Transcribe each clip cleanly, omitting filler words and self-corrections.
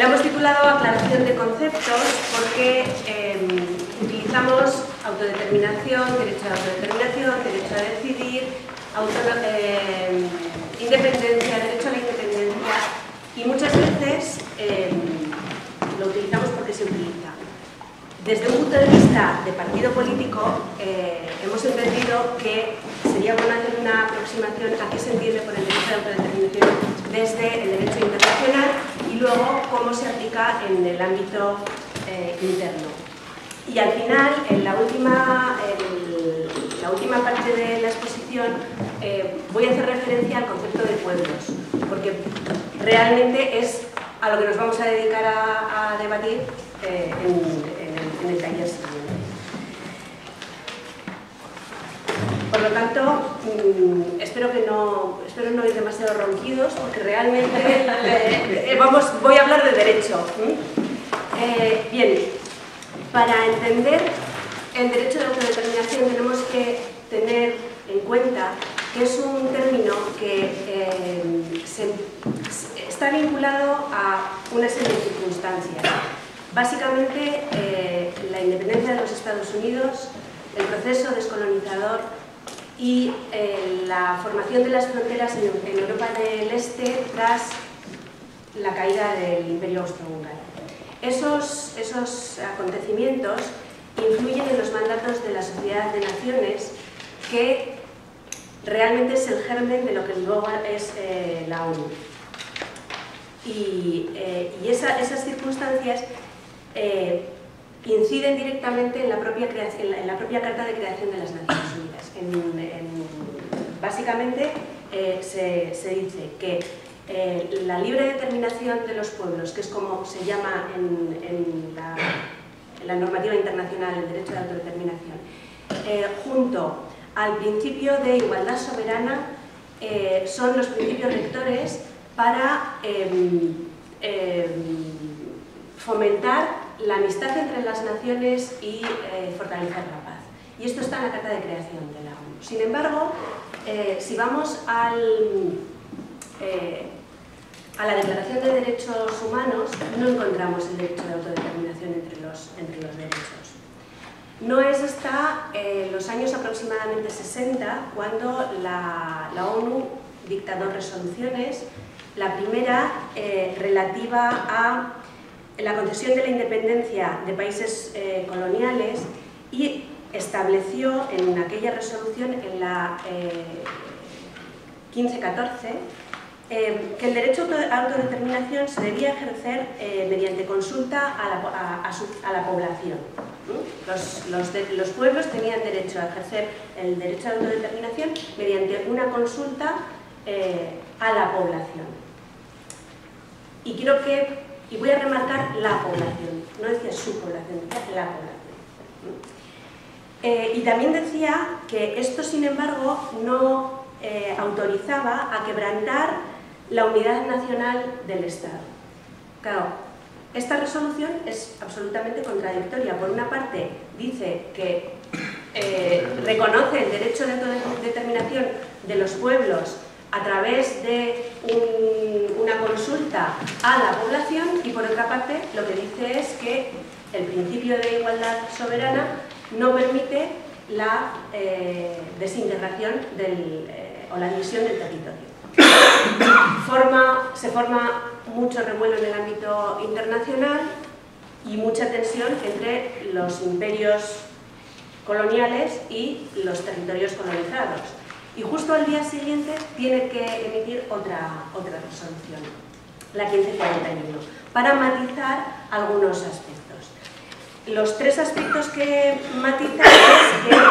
La hemos titulado Aclaración de conceptos porque utilizamos autodeterminación, derecho a la autodeterminación, derecho a decidir, independencia, derecho a la independencia, y muchas veces lo utilizamos porque se utiliza. Desde un punto de vista de partido político, hemos entendido que sería bueno hacer una aproximación a qué se entiende por el derecho de autodeterminación desde el derecho internacional y luego cómo se aplica en el ámbito interno. Y al final, en la última parte de la exposición, voy a hacer referencia al concepto de pueblos, porque realmente es a lo que nos vamos a dedicar a debatir en el taller siguiente. Por lo tanto, espero no ir demasiado ronquidos, porque realmente voy a hablar de derecho. Bien, para entender el derecho de autodeterminación tenemos que tener en cuenta que es un término que está vinculado a una serie de circunstancias. Básicamente, la independencia de los Estados Unidos, el proceso descolonizador y la formación de las fronteras en Europa del Este tras la caída del Imperio Austrohúngaro. Esos acontecimientos influyen en los mandatos de la Sociedad de Naciones, que realmente es el germen de lo que luego es la ONU. Y esas circunstancias inciden directamente en la propia Carta de Creación de las Naciones Unidas. Básicamente se dice que la libre determinación de los pueblos, que es como se llama en la normativa internacional, el derecho de autodeterminación, junto al principio de igualdad soberana, son los principios rectores para fomentar la amistad entre las naciones y fortalecer la paz. Y esto está en la Carta de Creación de la ONU. Sin embargo, si vamos a la Declaración de Derechos Humanos, no encontramos el derecho de autodeterminación entre los derechos. No es hasta los años aproximadamente 60 cuando la ONU dicta dos resoluciones. La primera, relativa a la concesión de la independencia de países coloniales, y estableció en aquella resolución, en la 1514, que el derecho a autodeterminación se debía ejercer mediante consulta a la población. Los pueblos tenían derecho a ejercer el derecho a autodeterminación mediante una consulta a la población. Y voy a remarcar la población, no decía su población, decía la población. Y también decía que esto, sin embargo, no autorizaba a quebrantar la unidad nacional del Estado. Claro, esta resolución es absolutamente contradictoria. Por una parte, dice que reconoce el derecho de autodeterminación de los pueblos a través de una consulta a la población, y por otra parte lo que dice es que el principio de igualdad soberana no permite la desintegración o la división del territorio. Se forma mucho revuelo en el ámbito internacional y mucha tensión entre los imperios coloniales y los territorios colonizados. Y justo al día siguiente tiene que emitir otra resolución, la 1541, para matizar algunos aspectos. Los tres aspectos que matiza es que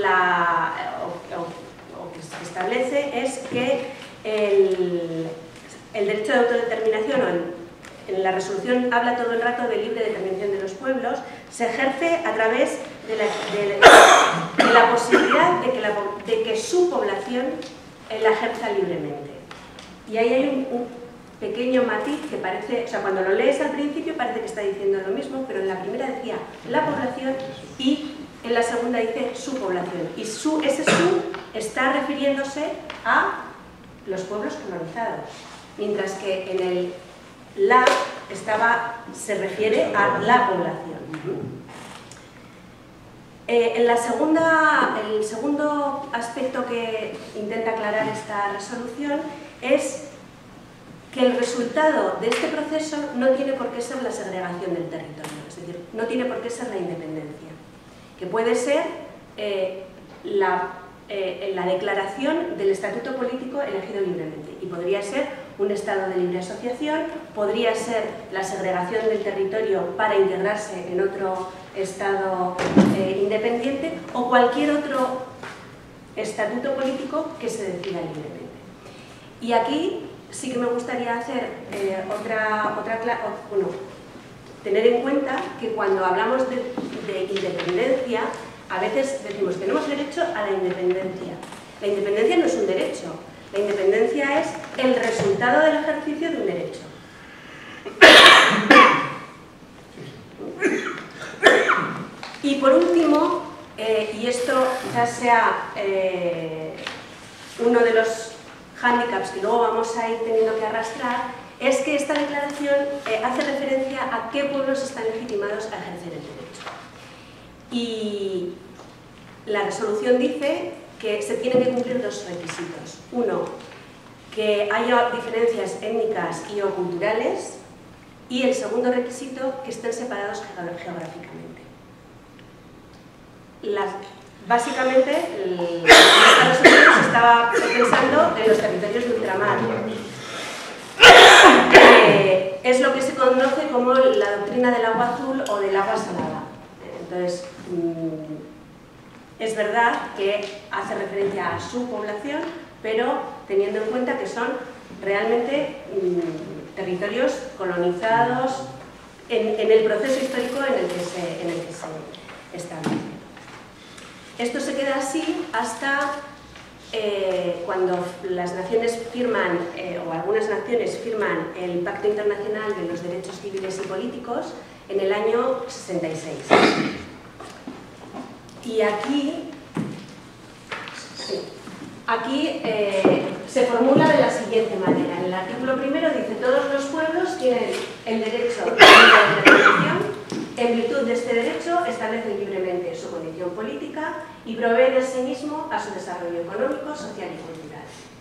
que se establece es que el derecho de autodeterminación, en la resolución habla todo el rato de libre determinación de los pueblos, se ejerce a través de la posibilidad de que su población la ejerza libremente. Y ahí hay un pequeño matiz que parece, o sea, cuando lo lees al principio parece que está diciendo lo mismo, pero en la primera decía la población y en la segunda dice su población. Y ese su está refiriéndose a los pueblos colonizados, mientras que en el la se refiere a la población. El segundo aspecto que intenta aclarar esta resolución es que el resultado de este proceso no tiene por qué ser la segregación del territorio, es decir, no tiene por qué ser la independencia, que puede ser la declaración del estatuto político elegido libremente, y podría ser un estado de libre asociación, podría ser la segregación del territorio para integrarse en otro estado independiente, o cualquier otro estatuto político que se decida libremente. Y aquí sí que me gustaría hacer tener en cuenta que cuando hablamos de independencia, a veces decimos, tenemos derecho a la independencia. La independencia no es un derecho, la independencia es el resultado del ejercicio de un derecho. Y por último, y esto quizás sea uno de los hándicaps que luego vamos a ir teniendo que arrastrar, es que esta declaración hace referencia a qué pueblos están legitimados a ejercer el derecho. Y la resolución dice que se tienen que cumplir dos requisitos. Uno, que haya diferencias étnicas y o culturales, y el segundo requisito, que estén separados geográficamente. Básicamente, esta resolución se estaba pensando en los territorios de ultramar. Es lo que se conoce como la doctrina del agua azul o del agua salada. Entonces, es verdad que hace referencia a su población, pero teniendo en cuenta que son realmente territorios colonizados en el proceso histórico en el que se establece. Esto se queda así hasta cuando las naciones firman, o algunas naciones firman el Pacto Internacional de los Derechos Civiles y Políticos en el año 66. Y aquí se formula de la siguiente manera. En el artículo primero dice: todos los pueblos tienen el derecho a la determinación. En virtud de este derecho establecen libremente su condición política y proveen asimismo a su desarrollo económico, social y cultural.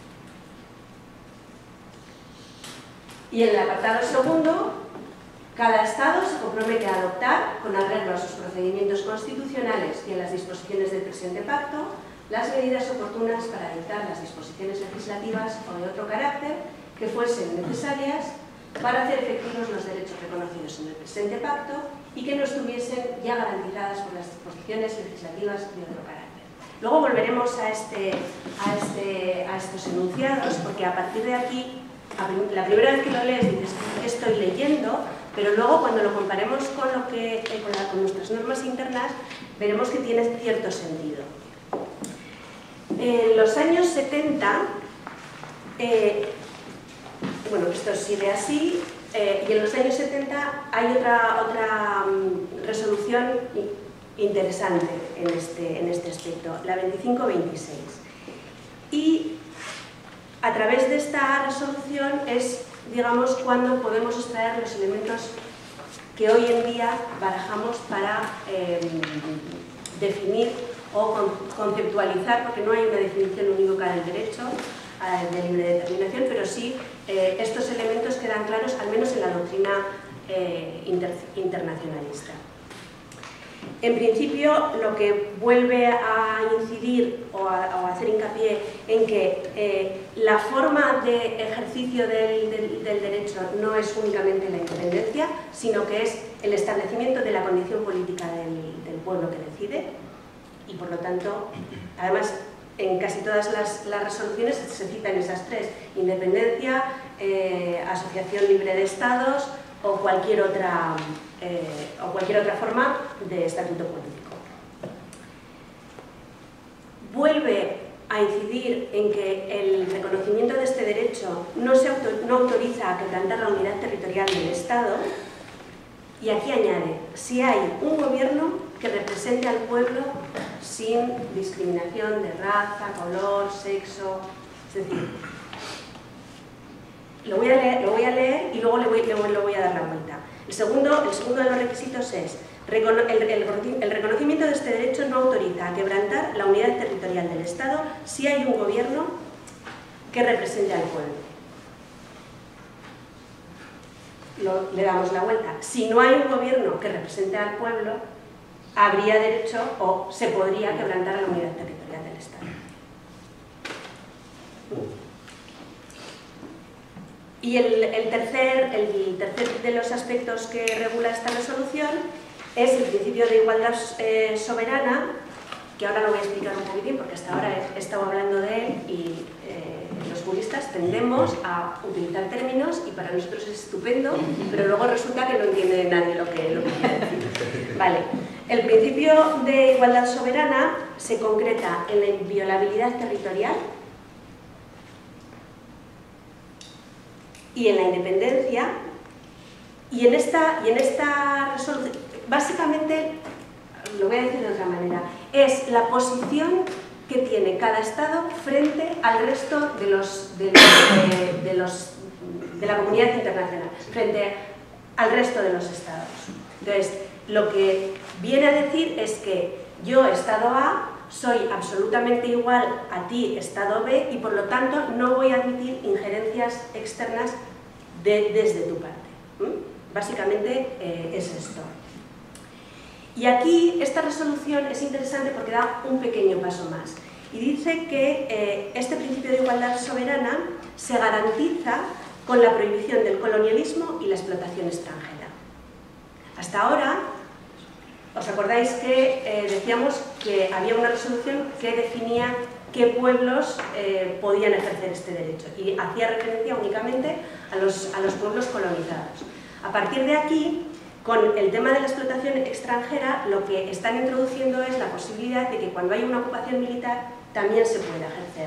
Y en el apartado segundo, cada Estado se compromete a adoptar, con arreglo a sus procedimientos constitucionales y a las disposiciones del presente pacto, las medidas oportunas para dictar las disposiciones legislativas o de otro carácter que fuesen necesarias para hacer efectivos los derechos reconocidos en el presente pacto y que no estuviesen ya garantizadas por las disposiciones legislativas de otro carácter. Luego volveremos a estos enunciados, porque a partir de aquí, la primera vez que lo lees dices, ¿qué estoy leyendo? Pero luego cuando lo comparemos con nuestras normas internas, veremos que tiene cierto sentido. En los años 70, bueno, esto sigue así, y en los años 70 hay otra resolución interesante en este aspecto, la 2526. Y a través de esta resolución es, digamos, cuando podemos extraer los elementos que hoy en día barajamos para definir o conceptualizar, porque no hay una definición unívoca del derecho de libre determinación, pero sí estos elementos quedan claros, al menos en la doctrina internacionalista. En principio, lo que vuelve a incidir o a hacer hincapié en que la forma de ejercicio del derecho no es únicamente la independencia, sino que es el establecimiento de la condición política del pueblo que decide, y por lo tanto, además, en casi todas las resoluciones se citan esas tres: independencia, asociación libre de estados o cualquier otra forma de estatuto político. Vuelve a incidir en que el reconocimiento de este derecho no autoriza a quebrantar la unidad territorial del Estado, y aquí añade: si hay un gobierno que represente al pueblo sin discriminación de raza, color, sexo. Es decir, Lo voy a leer y luego le voy a dar la vuelta. El segundo de los requisitos es: el reconocimiento de este derecho no autoriza a quebrantar la unidad territorial del Estado si hay un gobierno que represente al pueblo. Le damos la vuelta. Si no hay un gobierno que represente al pueblo, habría derecho o se podría quebrantar la unidad territorial del Estado. Y el tercer de los aspectos que regula esta resolución es el principio de igualdad soberana, que ahora lo voy a explicar un poquitín porque hasta ahora he estado hablando de él y los juristas tendemos a utilizar términos y para nosotros es estupendo, pero luego resulta que no entiende nadie lo que quiere decir. Vale. El principio de igualdad soberana se concreta en la inviolabilidad territorial y en la independencia, y en esta resolución, básicamente, lo voy a decir de otra manera, es la posición que tiene cada Estado frente al resto de la comunidad internacional, frente al resto de los Estados. Entonces, lo que viene a decir es que yo, Estado A, soy absolutamente igual a ti, Estado B, y por lo tanto no voy a admitir injerencias externas desde tu parte. Básicamente es esto. Y aquí esta resolución es interesante porque da un pequeño paso más. Y dice que este principio de igualdad soberana se garantiza con la prohibición del colonialismo y la explotación extranjera. Hasta ahora, ¿os acordáis que decíamos que había una resolución que definía qué pueblos podían ejercer este derecho? Y hacía referencia únicamente a los pueblos colonizados. A partir de aquí, con el tema de la explotación extranjera, lo que están introduciendo es la posibilidad de que cuando hay una ocupación militar también se pueda ejercer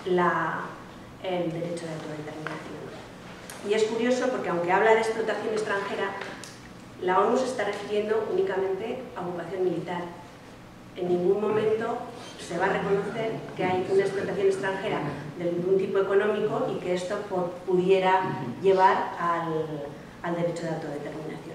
el derecho de autodeterminación. Y es curioso porque aunque habla de explotación extranjera, la ONU se está refiriendo únicamente a ocupación militar. En ningún momento se va a reconocer que hay una explotación extranjera de algún tipo económico y que esto pudiera llevar al derecho de autodeterminación.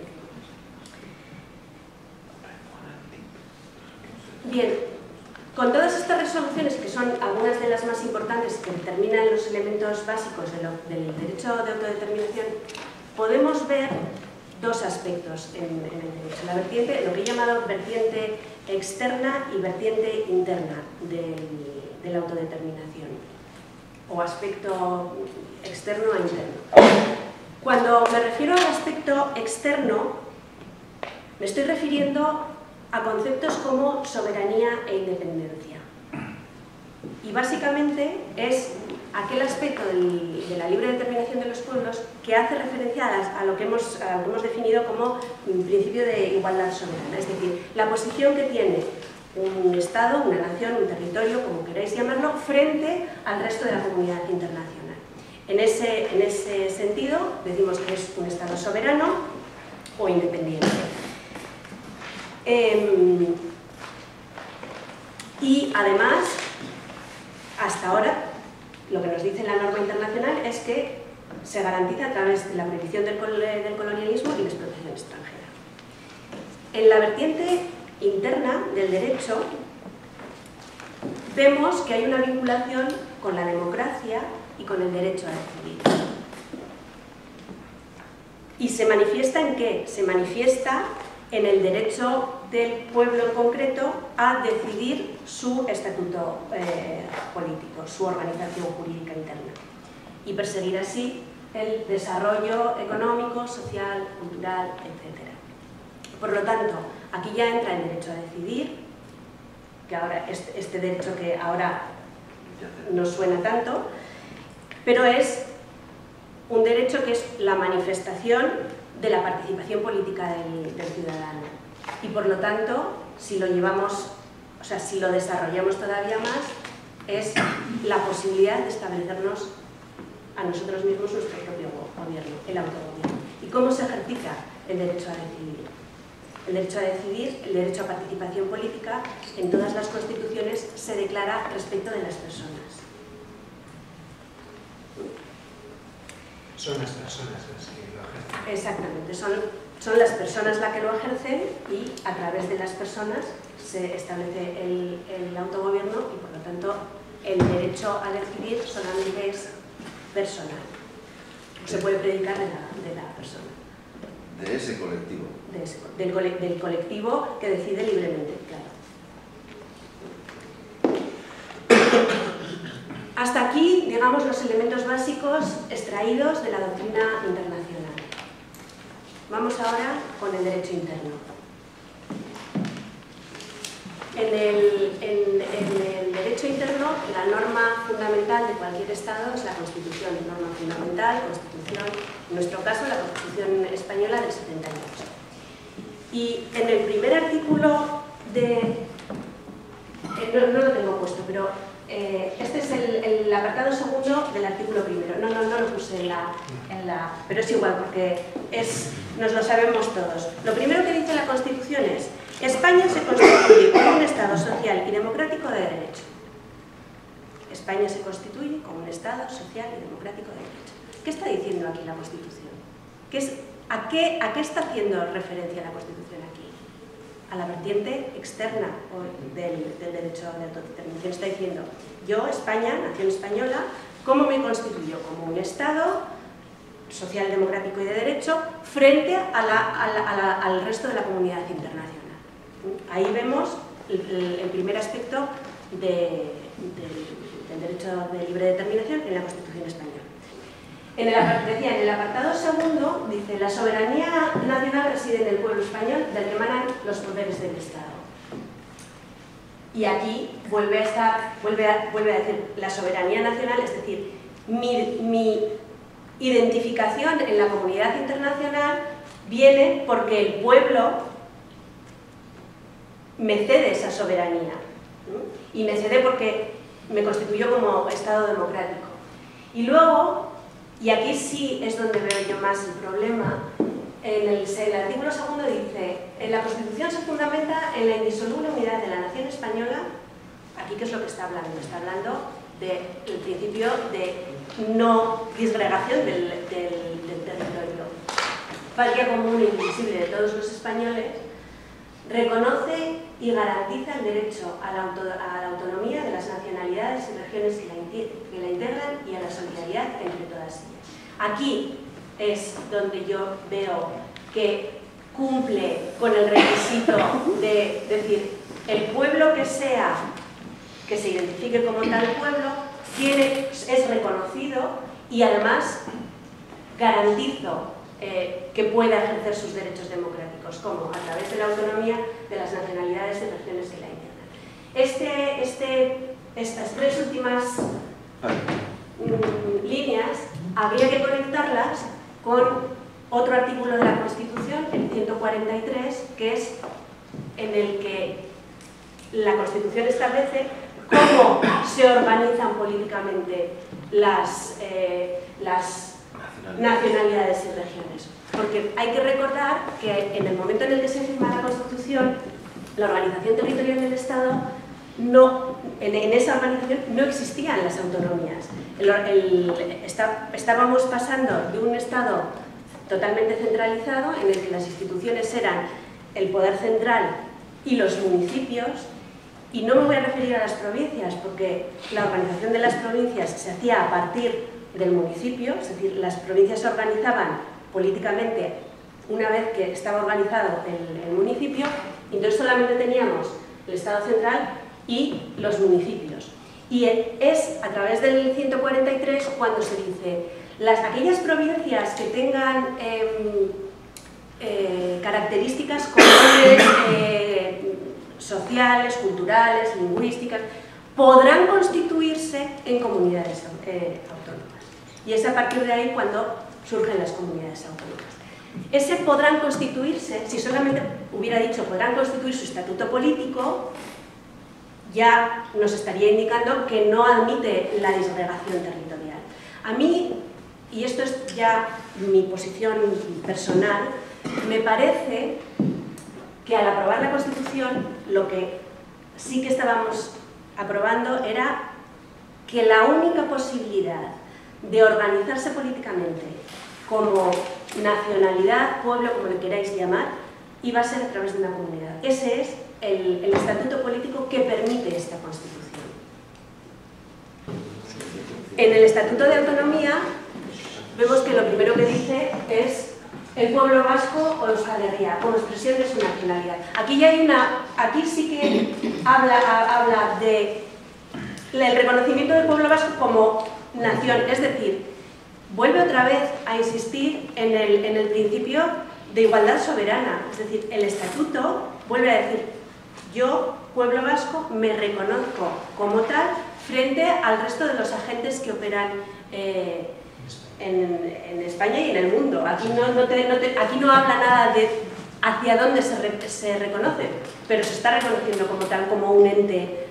Bien, con todas estas resoluciones, que son algunas de las más importantes que determinan los elementos básicos del derecho de autodeterminación, podemos ver dos aspectos en el derecho. La vertiente, lo que he llamado vertiente externa y vertiente interna de la autodeterminación, o aspecto externo e interno. Cuando me refiero al aspecto externo, me estoy refiriendo a conceptos como soberanía e independencia. Y básicamente es aquel aspecto de la libre determinación de los pueblos que hace referencia a lo que hemos definido como un principio de igualdad soberana, es decir, la posición que tiene un Estado, una nación, un territorio, como queráis llamarlo, frente al resto de la comunidad internacional. En ese sentido, decimos que es un Estado soberano o independiente. Y además, hasta ahora, lo que nos dice la norma internacional es que se garantiza a través de la prohibición del colonialismo y la explotación extranjera. En la vertiente interna del derecho, vemos que hay una vinculación con la democracia y con el derecho a decidir. ¿Y se manifiesta en qué? Se manifiesta en el derecho del pueblo en concreto a decidir su estatuto político, su organización jurídica interna, y perseguir así el desarrollo económico, social, cultural, etc. Por lo tanto, aquí ya entra el derecho a decidir, que ahora este derecho que ahora no suena tanto, pero es un derecho que es la manifestación de la participación política del ciudadano. Y por lo tanto, si lo llevamos, o sea, si lo desarrollamos todavía más, es la posibilidad de establecernos a nosotros mismos nuestro propio gobierno, el autogobierno. ¿Y cómo se ejercita el derecho a decidir? El derecho a decidir, el derecho a participación política, en todas las constituciones se declara respecto de las personas. Son las personas las que lo ejercen. Exactamente, son las personas las que lo ejercen y a través de las personas se establece el autogobierno y por lo tanto el derecho a decidir solamente es personal. Se puede predicar de la persona. De ese colectivo. Del colectivo que decide libremente, claro. Hasta aquí, digamos, los elementos básicos extraídos de la doctrina internacional. Vamos ahora con el derecho interno. En el derecho interno, la norma fundamental de cualquier Estado es la Constitución, norma fundamental, Constitución, en nuestro caso la Constitución española del 78. Y en el primer artículo no lo tengo puesto, pero este es el apartado segundo del artículo primero. No lo puse pero es igual porque nos lo sabemos todos. Lo primero que dice la Constitución es: España se constituye como un Estado social y democrático de derecho. España se constituye como un Estado social y democrático de derecho. ¿Qué está diciendo aquí la Constitución? ¿A qué está haciendo referencia la Constitución aquí? A la vertiente externa del derecho de autodeterminación. Está diciendo: yo, España, nación española, ¿cómo me constituyo? Como un Estado social, democrático y de derecho frente al resto de la comunidad internacional. Ahí vemos el primer aspecto del derecho de libre determinación en la Constitución española. En el apartado segundo dice: la soberanía nacional reside en el pueblo español, del que emanan los poderes del Estado. Y aquí vuelve a decir la soberanía nacional, es decir, mi identificación en la comunidad internacional viene porque el pueblo me cede esa soberanía, ¿no? Y me cede porque me constituyo como Estado democrático. Y luego, y aquí sí es donde veo yo más el problema, en el artículo segundo dice: la Constitución se fundamenta en la indisoluble unidad de la nación española. Aquí, ¿qué es lo que está hablando? Está hablando del principio de no disgregación del territorio. Patria común e indivisible de todos los españoles, reconoce y garantiza el derecho a la autonomía de las nacionalidades y regiones que la integran y a la solidaridad entre todas ellas. Aquí es donde yo veo que cumple con el requisito de decir: el pueblo que se identifique como tal pueblo es reconocido y además garantizo que pueda ejercer sus derechos democráticos, como a través de la autonomía de las nacionalidades y regiones que la integran. Estas tres últimas líneas habría que conectarlas con otro artículo de la Constitución, el 143, que es en el que la Constitución establece cómo se organizan políticamente las nacionalidades y regiones. Porque hay que recordar que en el momento en el que se firma la Constitución, la organización territorial del Estado, en esa organización no existían las autonomías. Estábamos pasando de un Estado totalmente centralizado, en el que las instituciones eran el poder central y los municipios, y no me voy a referir a las provincias, porque la organización de las provincias se hacía a partir del municipio, es decir, las provincias se organizaban políticamente una vez que estaba organizado el municipio, y entonces solamente teníamos el Estado central y los municipios. Y es a través del 143 cuando se dice: aquellas provincias que tengan características comunes, sociales, culturales, lingüísticas, podrán constituirse en comunidades autónomas. Y es a partir de ahí cuando surgen las comunidades autónomas. Ese podrán constituirse, si solamente hubiera dicho podrán constituir su estatuto político, ya nos estaría indicando que no admite la disgregación territorial. A mí, y esto es ya mi posición personal, me parece que al aprobar la Constitución, lo que sí que estábamos aprobando era que la única posibilidad de organizarse políticamente como nacionalidad, pueblo, como le queráis llamar, iba a ser a través de una comunidad. Ese es el estatuto político que permite esta Constitución. En el Estatuto de Autonomía vemos que lo primero que dice es el pueblo vasco o Euskal Herria, como expresión de su nacionalidad. Aquí sí que habla de el reconocimiento del pueblo vasco como nación, es decir, vuelve otra vez a insistir en el principio de igualdad soberana, es decir, el estatuto vuelve a decir, yo, pueblo vasco, me reconozco como tal frente al resto de los agentes que operan en España y en el mundo. Aquí no habla nada de hacia dónde se reconoce, pero se está reconociendo como tal, como un ente.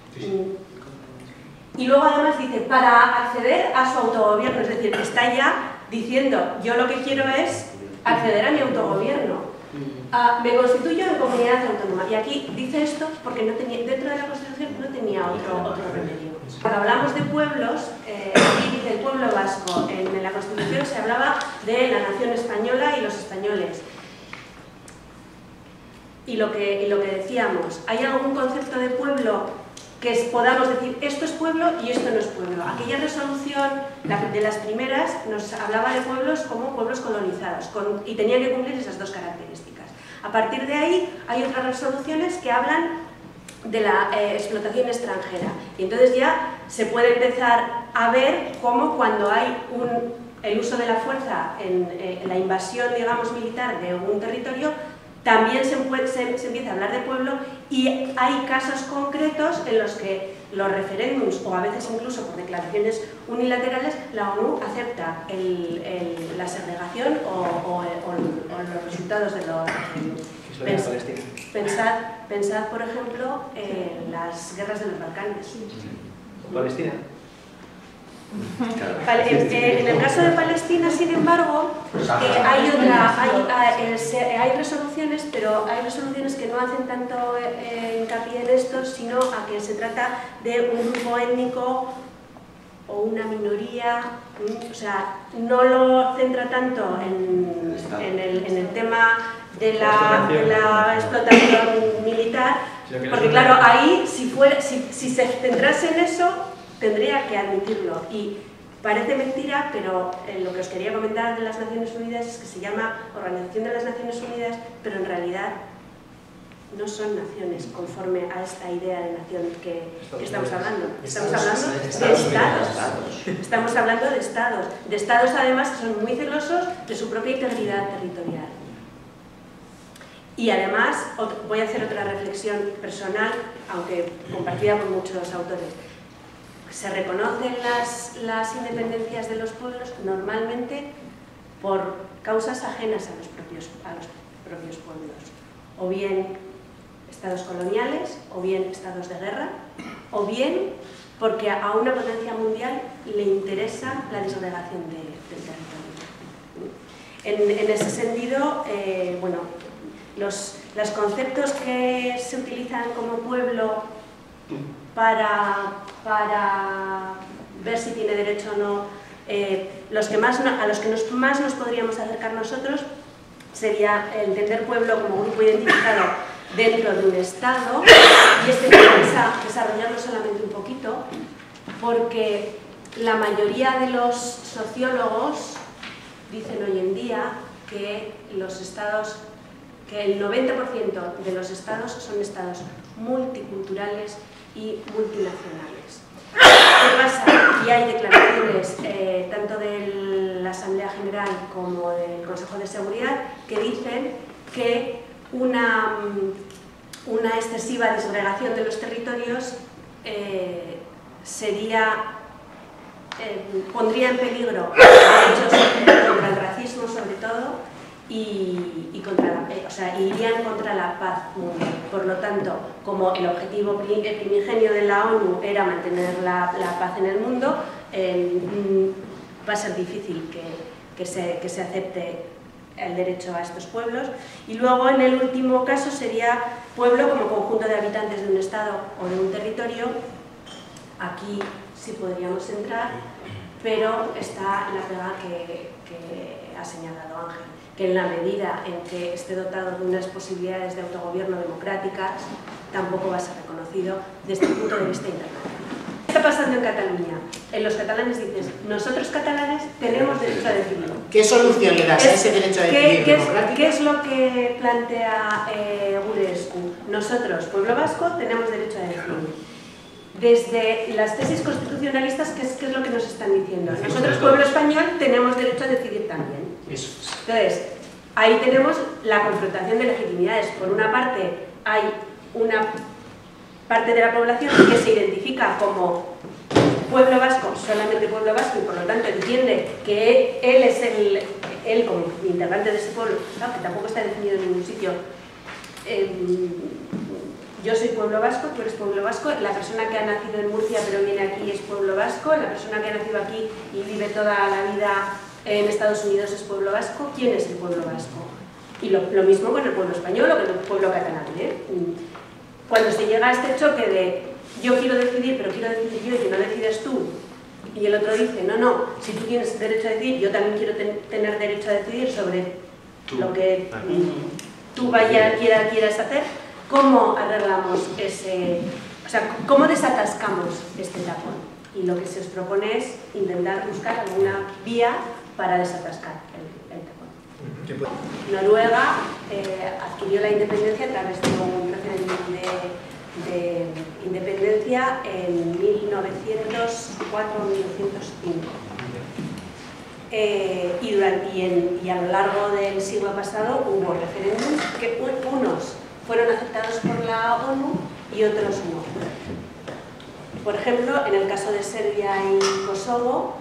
Y luego además dice, para acceder a su autogobierno, es decir, está ya diciendo, yo lo que quiero es acceder a mi autogobierno. Me constituyo en comunidad autónoma. Y aquí dice esto porque dentro de la Constitución no tenía otro remedio. Cuando hablamos de pueblos, aquí dice el pueblo vasco. En la Constitución se hablaba de la nación española y los españoles. Y lo que decíamos, ¿hay algún concepto de pueblo que podamos decir esto es pueblo y esto no es pueblo? Aquella resolución de las primeras nos hablaba de pueblos como pueblos colonizados y tenían que cumplir esas dos características. A partir de ahí hay otras resoluciones que hablan de la explotación extranjera y entonces ya se puede empezar a ver cómo cuando hay el uso de la fuerza en la invasión, digamos, militar de un territorio, también se empieza a hablar de pueblo y hay casos concretos en los que los referéndums, o a veces incluso por declaraciones unilaterales, la ONU acepta la segregación o los resultados de los pensad, por ejemplo, en las guerras de los Balcanes. ¿Palestina? En el caso de Palestina, sin embargo, hay resoluciones, pero hay resoluciones que no hacen tanto hincapié en esto, sino a que se trata de un grupo étnico o una minoría, o sea, no lo centra tanto en el tema de la explotación militar, porque claro, ahí si se centrase en eso, tendría que admitirlo. Y parece mentira, pero lo que os quería comentar de las Naciones Unidas es que se llama Organización de las Naciones Unidas, pero en realidad no son naciones conforme a esta idea de nación que estamos hablando. Estamos hablando de estados. Estamos hablando de estados además que son muy celosos de su propia integridad territorial. Y además, voy a hacer otra reflexión personal, aunque compartida por muchos autores. Se reconocen las independencias de los pueblos normalmente por causas ajenas a los propios pueblos, o bien estados coloniales, o bien estados de guerra, o bien porque a una potencia mundial le interesa la disgregación del territorio. En ese sentido, bueno, los conceptos que se utilizan como pueblo para ver si tiene derecho o no, a los que más nos podríamos acercar nosotros sería entender pueblo como grupo identificado dentro de un Estado, y este me interesa desarrollarlo solamente un poquito, porque la mayoría de los sociólogos dicen hoy en día que el 90% de los estados son estados multiculturales y multinacionales. ¿Qué pasa? Y hay declaraciones tanto de la Asamblea General como del Consejo de Seguridad que dicen que una excesiva disgregación de los territorios pondría en peligro derechos contra el racismo sobre todo y irían contra la paz mundial. Por lo tanto, como el objetivo primigenio de la ONU era mantener la paz en el mundo, va a ser difícil que se acepte el derecho a estos pueblos. Y luego, en el último caso, sería pueblo como conjunto de habitantes de un estado o de un territorio. Aquí sí podríamos entrar, pero está la pega que ha señalado Ángel, que en la medida en que esté dotado de unas posibilidades de autogobierno democráticas, tampoco va a ser reconocido desde el punto de vista internacional. ¿Qué está pasando en Cataluña? Los catalanes dicen, nosotros catalanes tenemos derecho a decidir. ¿Qué solución le das a ese derecho a decidir democrático? ¿Qué es lo que plantea Gurescu? Nosotros, pueblo vasco, tenemos derecho a decidir. Desde las tesis constitucionalistas, ¿qué es lo que nos están diciendo? Nosotros, pueblo español, tenemos derecho a decidir también. Entonces, ahí tenemos la confrontación de legitimidades. Por una parte, hay una parte de la población que se identifica como pueblo vasco, solamente pueblo vasco, y por lo tanto entiende que él es él como integrante de ese pueblo, ¿no? Que tampoco está definido en ningún sitio. Yo soy pueblo vasco, tú eres pueblo vasco, la persona que ha nacido en Murcia pero viene aquí es pueblo vasco, la persona que ha nacido aquí y vive toda la vida en Estados Unidos es pueblo vasco. ¿Quién es el pueblo vasco? Y lo mismo con el pueblo español o con el pueblo catalán, ¿eh? Cuando se llega a este choque de yo quiero decidir, pero quiero decidir yo y que no decides tú, y el otro dice, no, si tú tienes derecho a decidir, yo también quiero tener derecho a decidir sobre lo que tú quieras hacer, ¿cómo arreglamos ese, o sea, cómo desatascamos este tapón? Y lo que se os propone es intentar buscar alguna vía para desatascar el tapón. Noruega adquirió la independencia a través de un referéndum de independencia en 1904 o 1905. Y a lo largo del siglo pasado hubo referéndums que unos fueron aceptados por la ONU y otros no. Por ejemplo, en el caso de Serbia y Kosovo,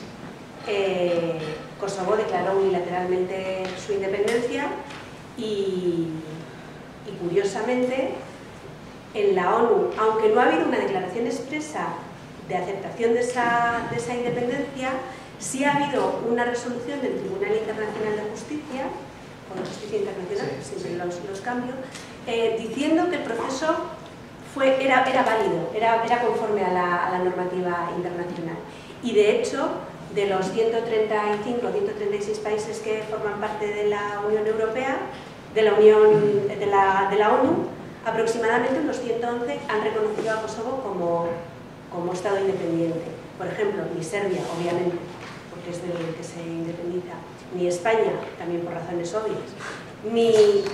Kosovo declaró unilateralmente su independencia y curiosamente en la ONU, aunque no ha habido una declaración expresa de aceptación de esa independencia, sí ha habido una resolución del Tribunal Internacional de Justicia, o de Justicia Internacional, siempre los cambio, diciendo que el proceso era válido, era conforme a la normativa internacional. Y de hecho, de los 135 o 136 países que forman parte de la Unión Europea, de la ONU, aproximadamente unos 111 han reconocido a Kosovo como Estado independiente. Por ejemplo, ni Serbia, obviamente, porque es del que se independiza, ni España, también por razones obvias, ni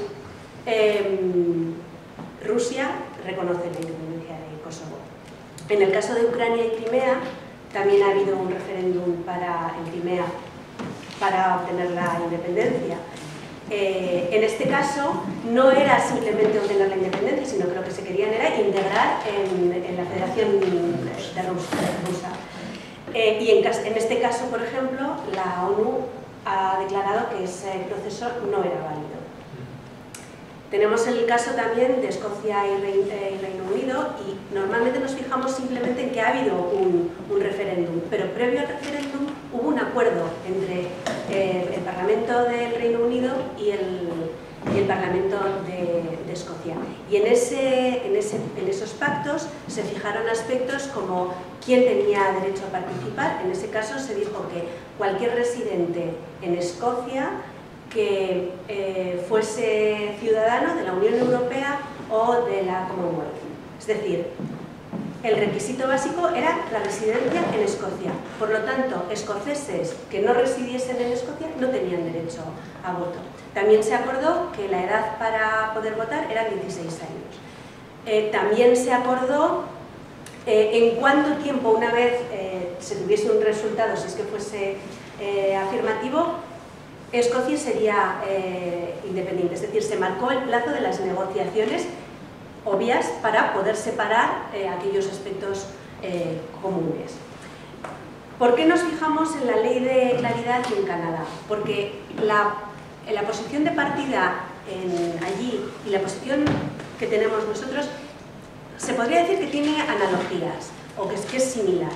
Rusia reconoce la independencia de Kosovo. En el caso de Ucrania y Crimea, también ha habido un referéndum en Crimea para obtener la independencia. En este caso, no era simplemente obtener la independencia, sino que lo que se querían era integrar en la Federación Rusa. Y en este caso, por ejemplo, la ONU ha declarado que ese proceso no era válido. Tenemos el caso también de Escocia y Reino Unido, y normalmente nos fijamos simplemente en que ha habido un referéndum, pero previo al referéndum hubo un acuerdo entre el Parlamento del Reino Unido y el Parlamento de Escocia. Y en esos pactos se fijaron aspectos como quién tenía derecho a participar. En ese caso se dijo que cualquier residente en Escocia que fuese ciudadano de la Unión Europea o de la Commonwealth. Es decir, el requisito básico era la residencia en Escocia. Por lo tanto, escoceses que no residiesen en Escocia no tenían derecho a voto. También se acordó que la edad para poder votar era 16 años. También se acordó en cuánto tiempo, una vez se tuviese un resultado, si es que fuese afirmativo, Escocia sería independiente. Es decir, se marcó el plazo de las negociaciones obvias para poder separar aquellos aspectos comunes. ¿Por qué nos fijamos en la ley de claridad y en Canadá? Porque la posición de partida allí y la posición que tenemos nosotros se podría decir que tiene analogías o que es similar.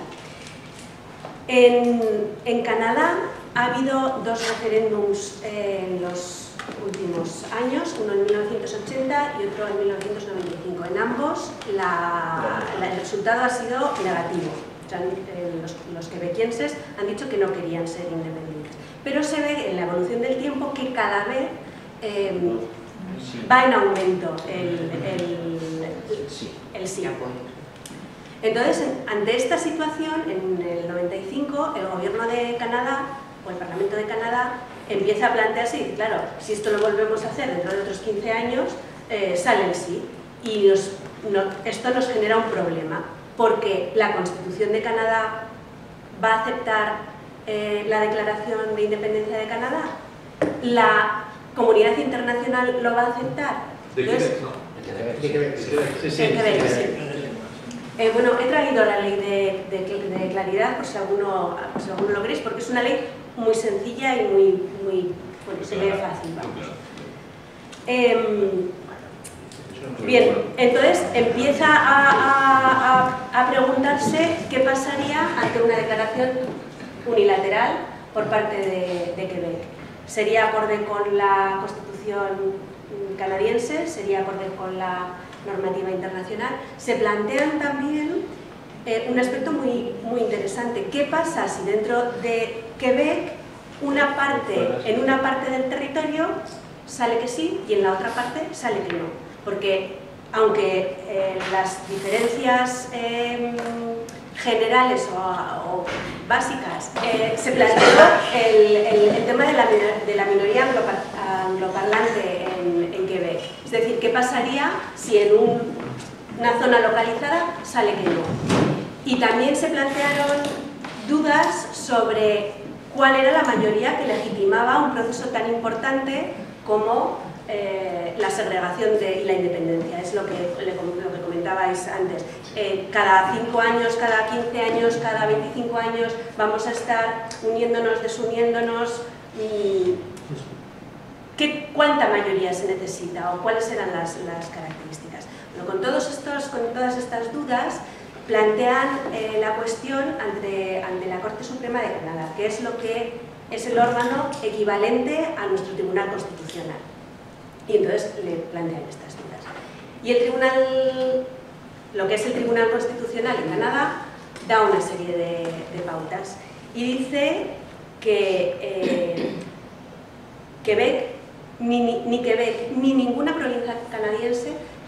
En Canadá ha habido dos referéndums en los últimos años, uno en 1980 y otro en 1995. En ambos el resultado ha sido negativo. O los quebequenses han dicho que no querían ser independientes. Pero se ve en la evolución del tiempo que cada vez va en aumento el sí. Entonces, ante esta situación, en el 95, el gobierno de Canadá, o el Parlamento de Canadá, empieza a plantearse, claro, si esto lo volvemos a hacer dentro de otros 15 años, sale el sí. Y esto nos genera un problema, porque la Constitución de Canadá va a aceptar la Declaración de Independencia de Canadá, la comunidad internacional lo va a aceptar. ¿De Quebec, no? De Quebec. Bueno, he traído la ley de claridad, por si alguno lo queréis, porque es una ley muy sencilla y muy bueno, se lee fácil. Bien, entonces empieza a preguntarse qué pasaría ante una declaración unilateral por parte de Quebec. ¿Sería acorde con la Constitución canadiense? ¿Sería acorde con la normativa internacional? Se plantean también un aspecto muy interesante. ¿Qué pasa si dentro de Quebec en una parte del territorio sale que sí y en la otra parte sale que no? Porque aunque las diferencias generales o básicas se planteó el tema de la minoría angloparlante en Quebec. Es decir, ¿qué pasaría si en una zona localizada sale que no? Y también se plantearon dudas sobre cuál era la mayoría que legitimaba un proceso tan importante como la segregación y la independencia. Es lo que comentabais antes. Cada 5 años, cada 15 años, cada 25 años vamos a estar uniéndonos, desuniéndonos. ¿Cuánta mayoría se necesita o cuáles eran las características? Bueno, con todas estas dudas plantean la cuestión ante la Corte Suprema de Canadá, que es lo que es el órgano equivalente a nuestro Tribunal Constitucional. Y entonces le plantean estas dudas. Y el tribunal, lo que es el Tribunal Constitucional en Canadá, da una serie de pautas y dice que ni Quebec ni ninguna provincia canadiense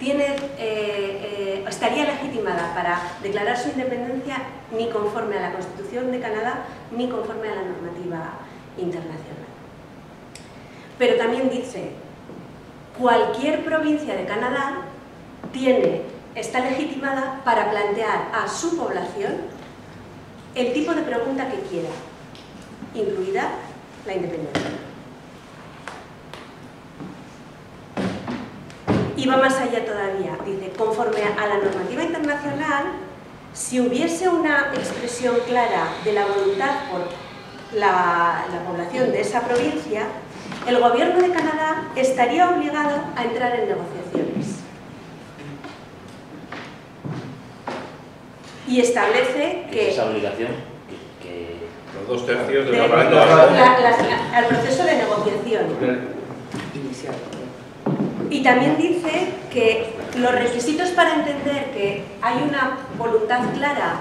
estaría legitimada para declarar su independencia ni conforme a la Constitución de Canadá ni conforme a la normativa internacional. Pero también dice: cualquier provincia de Canadá está legitimada para plantear a su población el tipo de pregunta que quiera, incluida la independencia. Y va más allá todavía, dice: conforme a la normativa internacional, si hubiese una expresión clara de la voluntad por la población de esa provincia, el gobierno de Canadá estaría obligado a entrar en negociaciones. Y establece que... esa obligación los 2/3 del al proceso de negociación. Y también dice que los requisitos para entender que hay una voluntad clara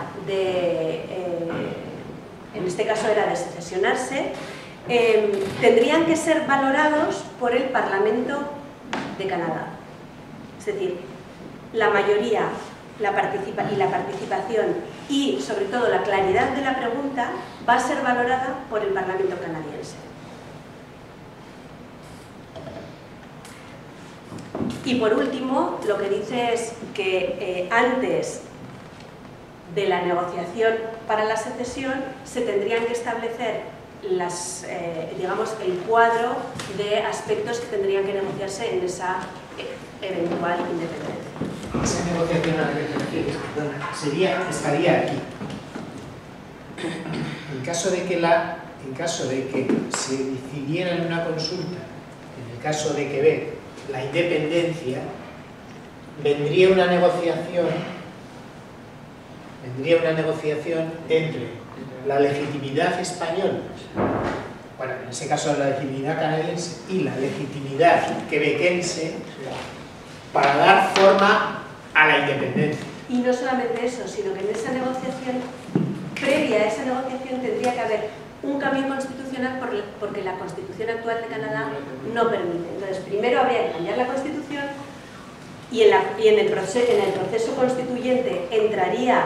en este caso era de secesionarse, tendrían que ser valorados por el Parlamento de Canadá. Es decir, la mayoría la participación y, sobre todo, la claridad de la pregunta va a ser valorada por el Parlamento canadiense. Y por último, lo que dice es que antes de la negociación para la secesión se tendrían que establecer digamos, el cuadro de aspectos que tendrían que negociarse en esa eventual independencia. Esa negociación a la que te refieres, perdona, estaría aquí. En caso de que se decidiera en una consulta, en el caso de Quebec, la independencia, vendría una negociación entre la legitimidad española, bueno, en ese caso la legitimidad canadiense, y la legitimidad quebequense, para dar forma a la independencia. Y no solamente eso, sino que en esa negociación previa a esa negociación tendría que haber un cambio constitucional porque la Constitución actual de Canadá no permite. Entonces, primero habría que cambiar la Constitución y en el proceso constituyente entraría...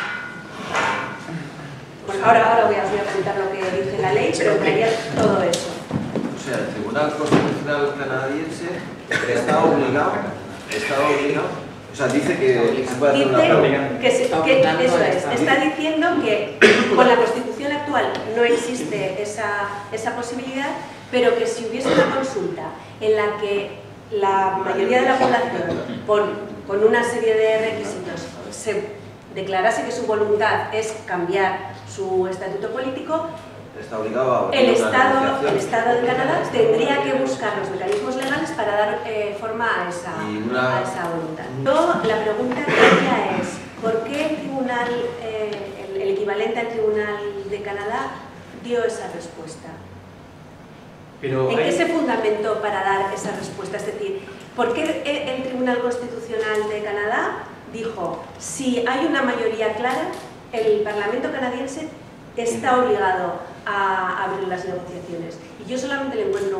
Bueno, ahora os voy a comentar lo que dice la ley, pero entraría todo eso. O sea, el Tribunal Constitucional canadiense está obligado, o sea, dice que se puede hacer una prueba. Eso es, está diciendo que con la Constitución actual no existe esa posibilidad, pero que si hubiese una consulta en la que la mayoría de la población, con una serie de requisitos, se declarase que su voluntad es cambiar su estatuto político, Está obligado a el Estado de Canadá tendría que buscar los mecanismos legales para dar forma a esa voluntad. La pregunta que haría es, ¿por qué el tribunal, el equivalente al Tribunal de Canadá, dio esa respuesta? ¿En qué se fundamentó para dar esa respuesta? Es decir, ¿por qué el Tribunal Constitucional de Canadá dijo, si hay una mayoría clara, el Parlamento canadiense está obligado a abrir las negociaciones? Y yo solamente le encuentro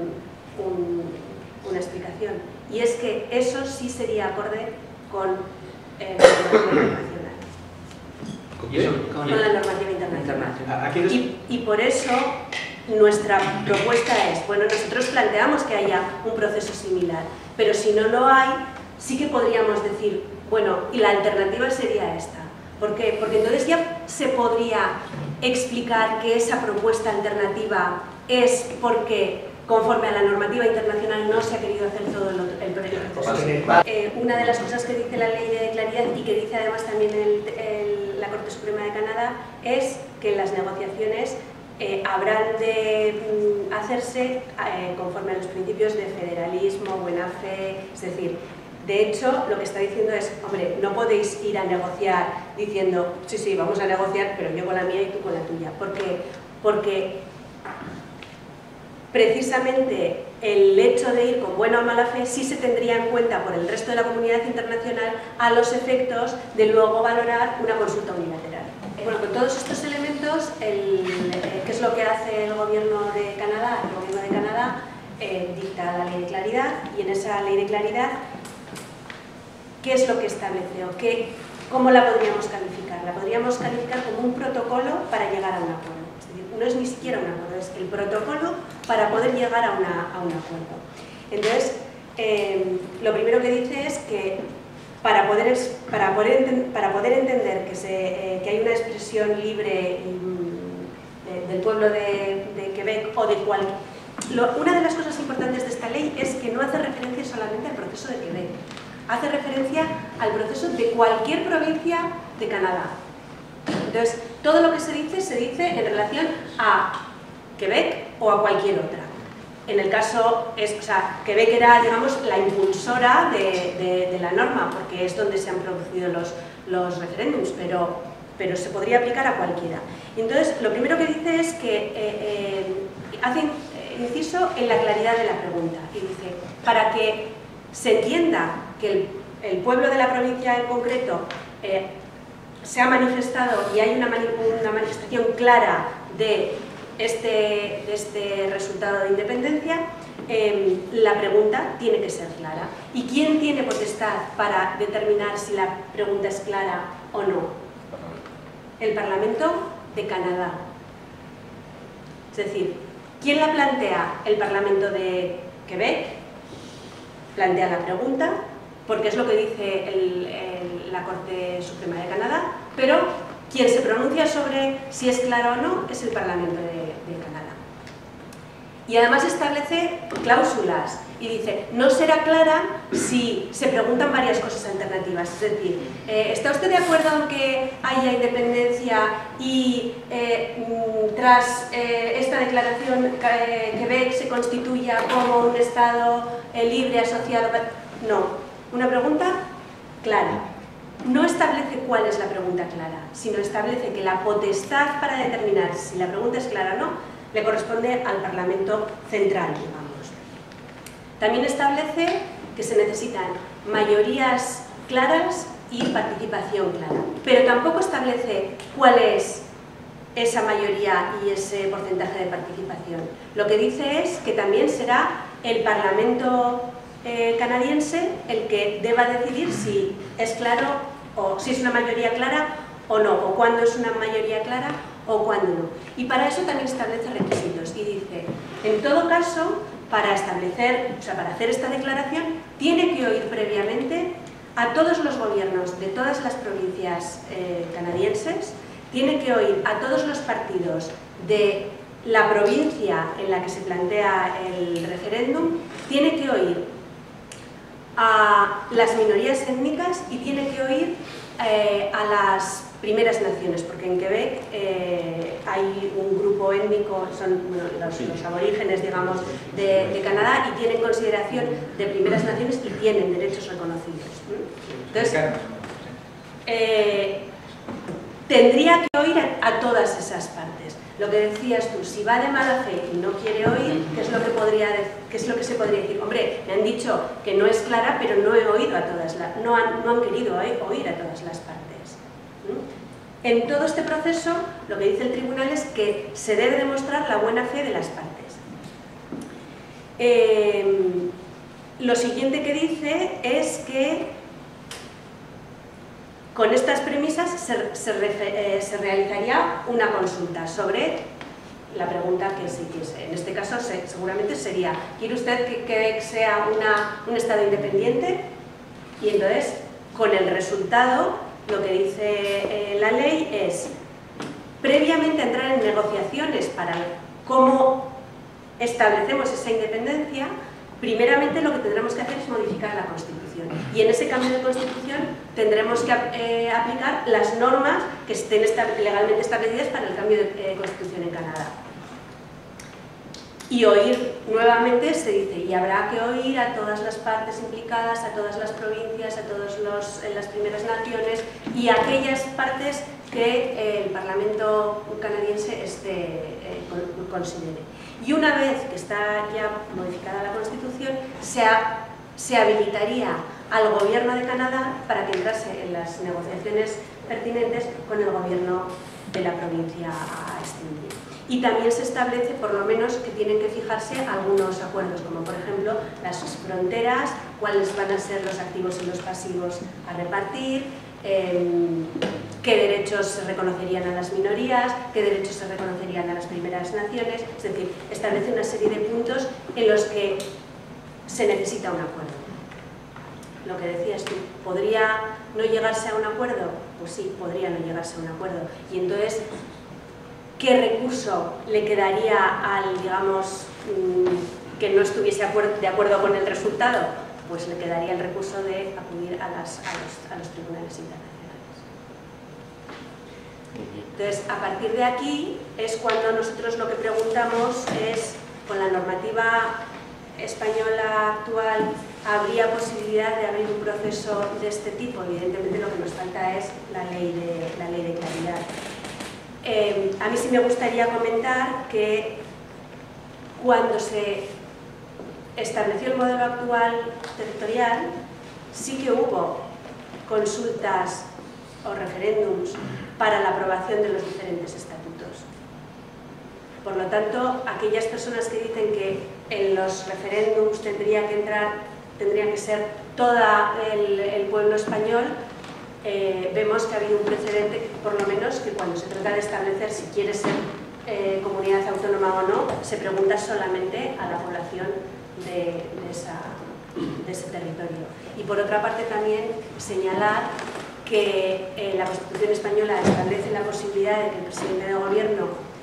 una explicación, y es que eso sí sería acorde con la normativa internacional. Y por eso nuestra propuesta es, bueno, nosotros planteamos que haya un proceso similar, pero si no lo hay, sí que podríamos decir, bueno, y la alternativa sería esta. ¿Por qué? Porque entonces ya se podría explicar que esa propuesta alternativa es porque, conforme a la normativa internacional, no se ha querido hacer todo el proceso. Una de las cosas que dice la Ley de Claridad y que dice además también la Corte Suprema de Canadá es que las negociaciones habrán de hacerse conforme a los principios de federalismo, buena fe, es decir, de hecho, lo que está diciendo es, hombre, no podéis ir a negociar diciendo, sí, vamos a negociar, pero yo con la mía y tú con la tuya. Porque precisamente el hecho de ir con buena o mala fe sí se tendría en cuenta por el resto de la comunidad internacional a los efectos de luego valorar una consulta unilateral. Bueno, con todos estos elementos, ¿qué es lo que hace el Gobierno de Canadá? El Gobierno de Canadá dicta la Ley de Claridad, y en esa Ley de Claridad, ¿qué es lo que establece? ¿O cómo la podríamos calificar? La podríamos calificar como un protocolo para llegar a un acuerdo. Es decir, no es ni siquiera un acuerdo, es el protocolo para poder llegar a un acuerdo. Entonces, lo primero que dice es que para poder entender que hay una expresión libre del pueblo de Quebec o de cualquier... Una de las cosas importantes de esta ley es que no hace referencia solamente al proceso de Quebec, hace referencia al proceso de cualquier provincia de Canadá. Entonces, todo lo que se dice en relación a Quebec o a cualquier otra. En el caso, Quebec era, digamos, la impulsora de la norma, porque es donde se han producido los referéndums, pero se podría aplicar a cualquiera. Entonces, lo primero que dice es que hace inciso en la claridad de la pregunta, y dice, para que se entienda que el pueblo de la provincia en concreto se ha manifestado y hay una manifestación clara de este resultado de independencia, la pregunta tiene que ser clara. ¿Y quién tiene potestad para determinar si la pregunta es clara o no? El Parlamento de Canadá. Es decir, ¿quién la plantea? El Parlamento de Quebec plantea la pregunta, porque es lo que dice la Corte Suprema de Canadá, pero quien se pronuncia sobre si es claro o no es el Parlamento de Canadá. Y además establece cláusulas y dice, no será clara si se preguntan varias cosas alternativas. Es decir, ¿está usted de acuerdo en que haya independencia y tras esta declaración Quebec se constituya como un Estado libre, asociado? No. Una pregunta clara. No establece cuál es la pregunta clara, sino establece que la potestad para determinar si la pregunta es clara o no le corresponde al Parlamento Central, digamos. También establece que se necesitan mayorías claras y participación clara. Pero tampoco establece cuál es esa mayoría y ese porcentaje de participación. Lo que dice es que también será el Parlamento canadiense el que deba decidir si es claro o si es una mayoría clara o no, o cuándo es una mayoría clara o cuándo no. Y para eso también establece requisitos y dice, en todo caso, para establecer, o sea, para hacer esta declaración, tiene que oír previamente a todos los gobiernos de todas las provincias canadienses, tiene que oír a todos los partidos de la provincia en la que se plantea el referéndum, tiene que oír a las minorías étnicas y tiene que oír a las primeras naciones, porque en Quebec hay un grupo étnico, son los aborígenes, digamos, de Canadá, y tienen consideración de primeras naciones y tienen derechos reconocidos. Entonces, tendría que oír a todas esas partes. Lo que decías tú, si va de mala fe y no quiere oír, ¿qué es lo que se podría decir? Hombre, me han dicho que no es clara, pero no he oído a todas no han querido oír a todas las partes. En todo este proceso, lo que dice el tribunal es que se debe demostrar la buena fe de las partes. Lo siguiente que dice es que con estas premisas se realizaría una consulta sobre la pregunta que se hiciese. En este caso, seguramente sería, ¿quiere usted que Quebec sea un Estado independiente? Y entonces, con el resultado, lo que dice la ley es, previamente a entrar en negociaciones para cómo establecemos esa independencia, primeramente lo que tendremos que hacer es modificar la Constitución. Y en ese cambio de Constitución tendremos que aplicar las normas que estén legalmente establecidas para el cambio de Constitución en Canadá. Y oír, nuevamente se dice, y habrá que oír a todas las partes implicadas, a todas las provincias, a todas las primeras naciones y a aquellas partes que el Parlamento canadiense considere. Y una vez que está ya modificada la Constitución, se habilitaría al Gobierno de Canadá para que entrase en las negociaciones pertinentes con el Gobierno de la provincia a extinguir. Y también se establece, por lo menos, que tienen que fijarse algunos acuerdos, como por ejemplo las fronteras, cuáles van a ser los activos y los pasivos a repartir, qué derechos se reconocerían a las minorías, qué derechos se reconocerían a las primeras naciones, es decir, establece una serie de puntos en los que se necesita un acuerdo. Lo que decías tú, ¿podría no llegarse a un acuerdo? Pues sí, podría no llegarse a un acuerdo. Y entonces, ¿qué recurso le quedaría al, digamos, que no estuviese de acuerdo con el resultado? Pues le quedaría el recurso de acudir a los tribunales internacionales. Entonces, a partir de aquí es cuando nosotros lo que preguntamos es, con la normativa española actual, ¿habría posibilidad de abrir un proceso de este tipo? Evidentemente lo que nos falta es la ley de claridad. A mí sí me gustaría comentar que cuando se estableció el modelo actual territorial, sí que hubo consultas o referéndums para la aprobación de los diferentes estatutos. Por lo tanto, aquellas personas que dicen que en los referéndums tendría que ser todo el pueblo español, vemos que ha habido un precedente, por lo menos, que cuando se trata de establecer si quiere ser comunidad autónoma o no, se pregunta solamente a la población de ese territorio. Y por otra parte también señalar que la Constitución española establece la posibilidad de que el presidente de gobierno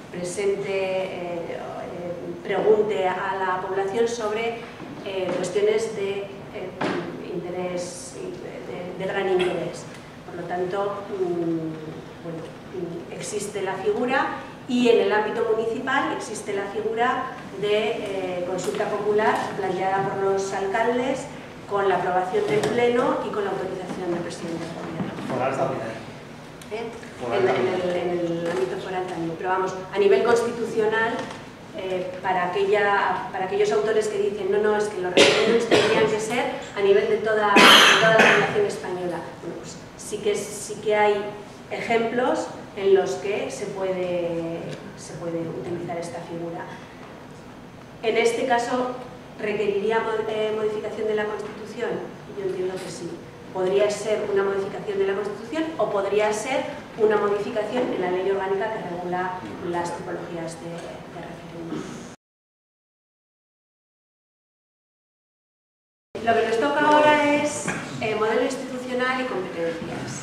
pregunte a la población sobre cuestiones de interés, de gran interés. Por lo tanto, bueno, existe la figura, y en el ámbito municipal existe la figura de consulta popular planteada por los alcaldes con la aprobación del pleno y con la autorización del presidente del gobierno. Foral también. En el ámbito foral también, pero vamos, a nivel constitucional, para aquellos autores que dicen no, es que los referéndums tendrían que ser a nivel de toda la población española. Bueno, pues sí que hay ejemplos en los que se puede utilizar esta figura. En este caso, ¿requeriría modificación de la Constitución? Yo entiendo que sí. Podría ser una modificación de la Constitución o podría ser una modificación en la ley orgánica que regula las tipologías de referéndum. Lo que nos toca ahora es modelo institucional y competencias.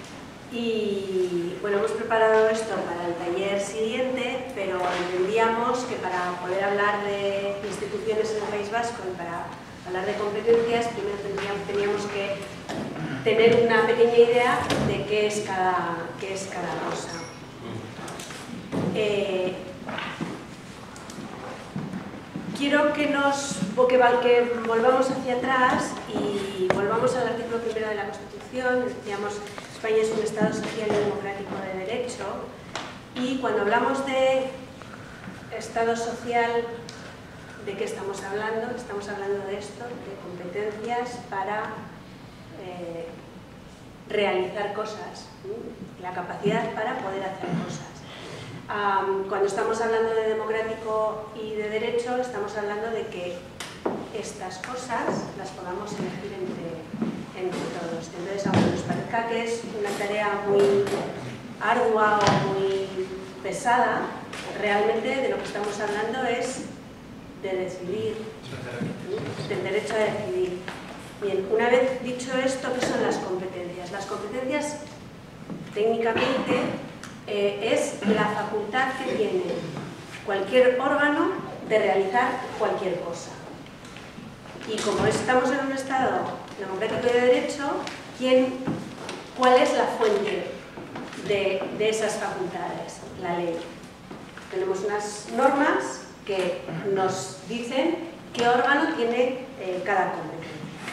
Y bueno, hemos preparado esto para el taller siguiente, pero entendíamos que para poder hablar de instituciones en el País Vasco y para hablar de competencias, primero teníamos que tener una pequeña idea de qué es cada cosa. Quiero que volvamos hacia atrás y volvamos al artículo 1 de la Constitución. Decíamos, España es un Estado social y democrático de derecho, y cuando hablamos de Estado social, ¿de qué estamos hablando? Estamos hablando de esto, de competencias para realizar cosas, la capacidad para poder hacer cosas. Cuando estamos hablando de democrático y de derecho, estamos hablando de que estas cosas las podamos elegir entre todos. Entonces, aunque nos parezca que es una tarea muy ardua o muy pesada, realmente de lo que estamos hablando es de decidir, del derecho a decidir. Bien, una vez dicho esto, ¿qué son las competencias? Las competencias, técnicamente, es la facultad que tiene cualquier órgano de realizar cualquier cosa. Y como estamos en un Estado democrático y de derecho, ¿cuál es la fuente de esas facultades? La ley. Tenemos unas normas que nos dicen qué órgano tiene cada competencia.